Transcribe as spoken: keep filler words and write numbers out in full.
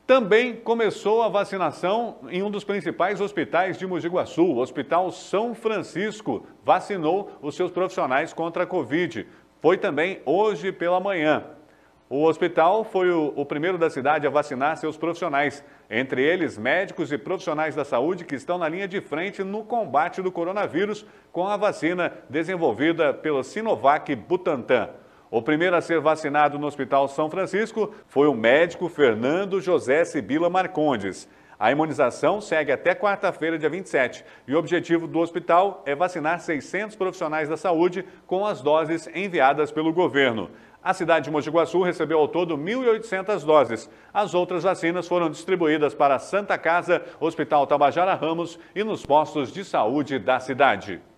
Também começou a vacinação em um dos principais hospitais de Mogi Guaçu. O Hospital São Francisco vacinou os seus profissionais contra a Covid. Foi também hoje pela manhã. O hospital foi o, o primeiro da cidade a vacinar seus profissionais, entre eles médicos e profissionais da saúde que estão na linha de frente no combate do coronavírus com a vacina desenvolvida pela Sinovac Butantan. O primeiro a ser vacinado no Hospital São Francisco foi o médico Fernando José Sibila Marcondes. A imunização segue até quarta-feira, dia vinte e sete, e o objetivo do hospital é vacinar seiscentos profissionais da saúde com as doses enviadas pelo governo. A cidade de Mogi Guaçu recebeu ao todo mil e oitocentas doses. As outras vacinas foram distribuídas para a Santa Casa, Hospital Tabajara Ramos e nos postos de saúde da cidade.